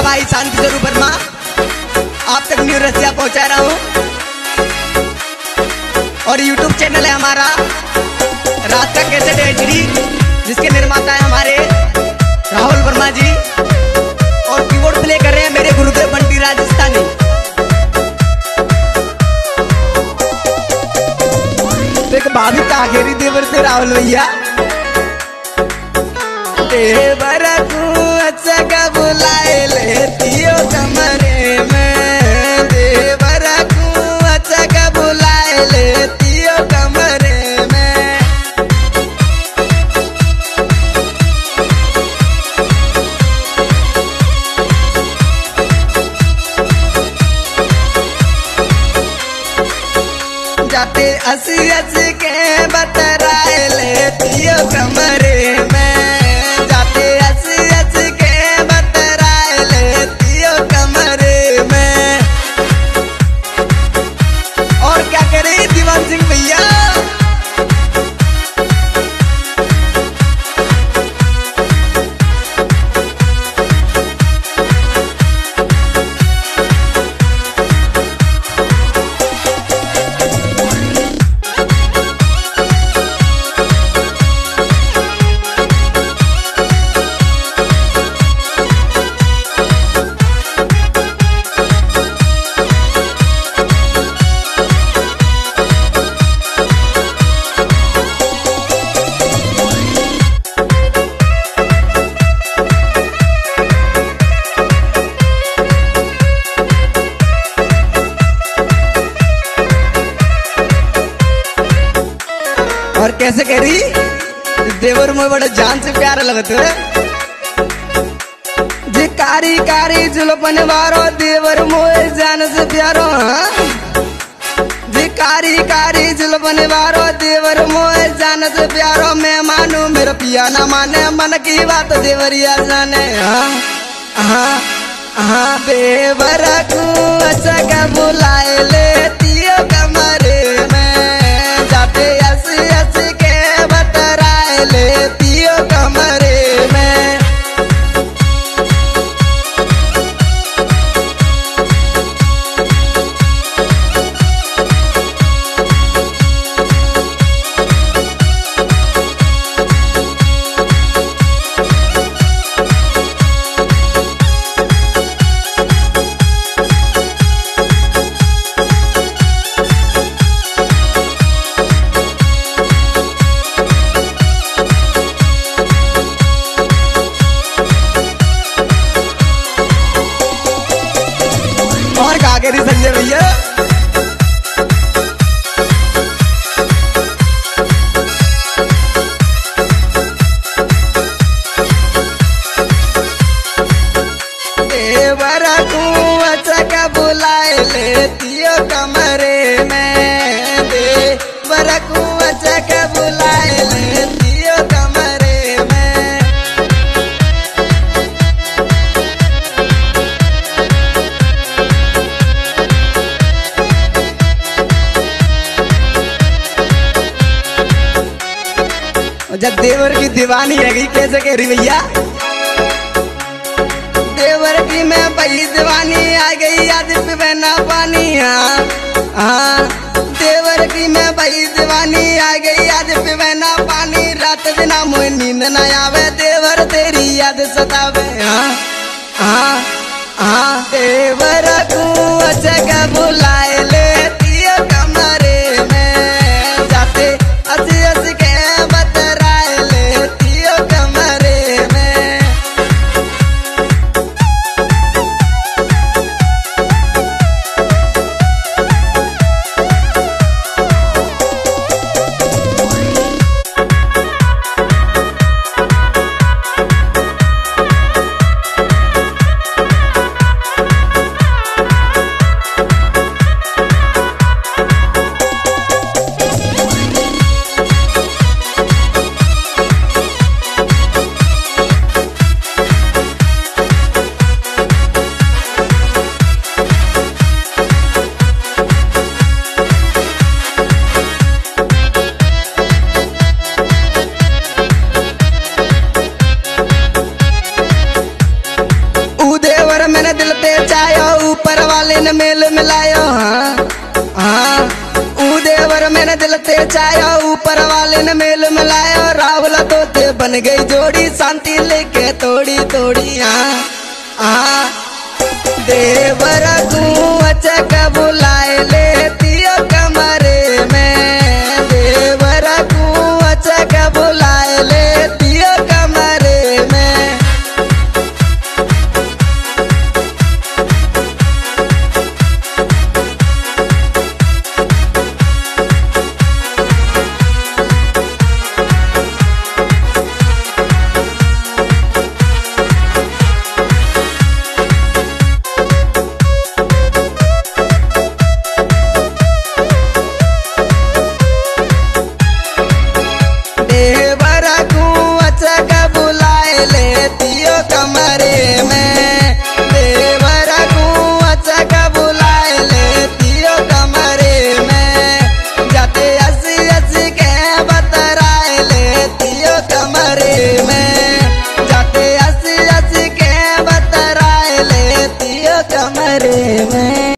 भाई शांति स्वरूप वर्मा आप तक न्यू रसिया पहुंचा रहा हूं। और यूट्यूब चैनल है हमारा रात का कैसेट एचडी, जिसके निर्माता है हमारे राहुल वर्मा जी, और कीबोर्ड प्ले कर रहे हैं मेरे गुरुदेव बंटी राजस्थानी। एक भाभी का आखिरी देवर से राहुल भैया। देवर को अच्छा का बुलाए लेतियो कमरे में, देवर को अच्छा का बुलाए लेतियो कमरे में। जाते हंसी हंसी के बतराए लेतियो कमरे में, और कैसे कह रही देवर मुझे बड़ा जान से प्यारा लगत है। जी कारी कारी जुल्फन वारो देवर मोए जान से प्यारो, जी कारी कारी जुल्फन वारो देवर मोए जान से प्यारो। मैं मानू मेरा पिया ना माने, मन की बात देवरिया जाने। हाँ हाँ देवर को अच्छा का बुलाए लेतियो कमरे में, जाते हंसी हंसी के बतराए लेतियो कमरे में। संजय भैया देवर को अच्छा का बुलाए लेतियो कमरे में, देवर को अच्छा का बुलाए लेतियो कमरे में। जब देवर की दीवानी है गई कैसे कह रही भैया, देवर की मैं भाई दीवानी आ गई याद पे बहना पानी। हाँ देवर की मैं भाई दीवानी आ गई याद पे बहना पानी। रात दिन मुझे नींद न आवे, देवर तेरी याद सतावे। हाँ हाँ देवर को अच्छा का बुलाए लेतियो कमरे में, जाते हंसी हंसी के मैंने दिल पे चायो ऊपर वाले ने मेल मिलायो। हाँ ऊ देवर मैंने दिल पे चायो ऊपर वाले ने मेल मिलायो। रावल तो ते बन गई जोड़ी शांति लेके तोड़ी तोड़ी। हाँ देवर तू अचक बुला